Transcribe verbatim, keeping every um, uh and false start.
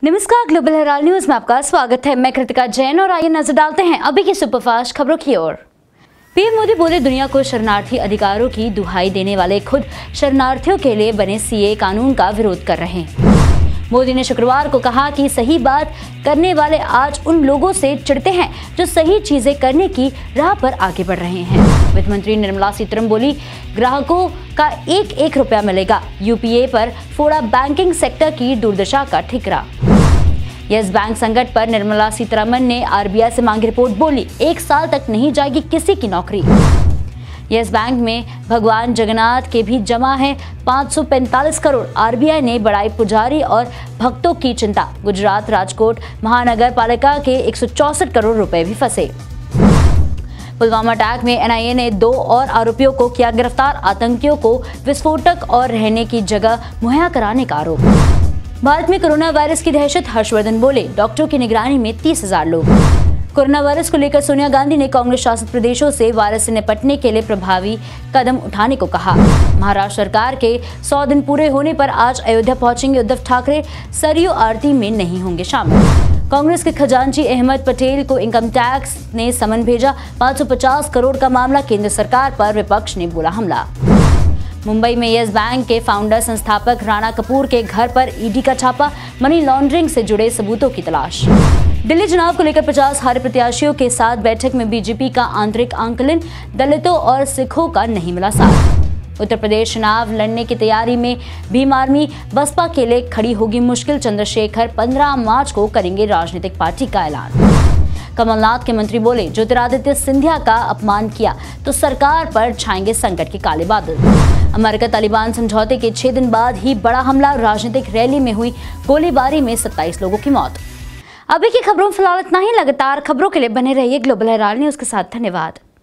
नमस्कार, global Herald news में आपका स्वागत है। मैं कृतिका जैन और आइए नजर डालते हैं अभी की सुपरफास्ट खबरों की ओर। पीएम मोदी बोले, दुनिया को शरणार्थी अधिकारों की दुहाई देने वाले खुद शरणार्थियों के लिए बने सीए कानून का विरोध कर रहे हैं। मोदी ने शुक्रवार को कहा कि सही बात करने वाले आज उन लोगों से चिढ़ते हैं जो सही चीजें करने की राह पर आगे बढ़ रहे हैं। वित्त मंत्री निर्मला सीतारमण बोली, ग्राहकों का एक एक रुपया मिलेगा। यूपीए पर फोड़ा बैंकिंग सेक्टर की दुर्दशा का ठिकरा। यस बैंक संकट पर निर्मला सीतारमण ने आरबीआई से मांगी रिपोर्ट। बोली, एक साल तक नहीं जाएगी किसी की नौकरी। यस बैंक में भगवान जगन्नाथ के भी जमा है पाँच सौ पैंतालीस करोड़। आरबीआई ने बढ़ाई पुजारी और भक्तों की चिंता। गुजरात राजकोट महानगर पालिका के एक सौ चौसठ करोड़ रुपए भी फंसे। पुलवामा अटैक में एनआईए ने दो और आरोपियों को किया गिरफ्तार। आतंकियों को विस्फोटक और रहने की जगह मुहैया कराने का आरोप। भारत में कोरोना वायरस की दहशत। हर्षवर्धन बोले, डॉक्टरों की निगरानी में तीस हजार लोग। कोरोना वायरस को लेकर सोनिया गांधी ने कांग्रेस शासित प्रदेशों से वायरस से निपटने के लिए प्रभावी कदम उठाने को कहा। महाराष्ट्र सरकार के सौ दिन पूरे होने पर आज अयोध्या पहुंचेंगे उद्धव ठाकरे। सरयू आरती में नहीं होंगे शामिल। कांग्रेस के खजांची अहमद पटेल को इनकम टैक्स ने समन भेजा। पाँच सौ पचास करोड़ का मामला, केंद्र सरकार पर विपक्ष ने बोला हमला। मुंबई में यस बैंक के फाउंडर संस्थापक राणा कपूर के घर पर ईडी का छापा। मनी लॉन्ड्रिंग से जुड़े सबूतों की तलाश। दिल्ली चुनाव को लेकर पचास हारे प्रत्याशियों के साथ बैठक में बीजेपी का आंतरिक आंकलन। दलितों और सिखों का नहीं मिला साथ। उत्तर प्रदेश चुनाव लड़ने की तैयारी में भीम आर्मी। बसपा के लिए खड़ी होगी मुश्किल। चंद्रशेखर पंद्रह मार्च को करेंगे राजनीतिक पार्टी का ऐलान। कमलनाथ के मंत्री बोले, ज्योतिरादित्य सिंधिया का अपमान किया तो सरकार पर छाएंगे संकट के काले बादल। अमेरिका तालिबान समझौते के छह दिन बाद ही बड़ा हमला। राजनीतिक रैली में हुई गोलीबारी में सत्ताईस लोगों की मौत। अभी की खबरों फिलहाल इतना ही। लगातार खबरों के लिए बने रहिए ग्लोबल हेराल्ड न्यूज के साथ। धन्यवाद।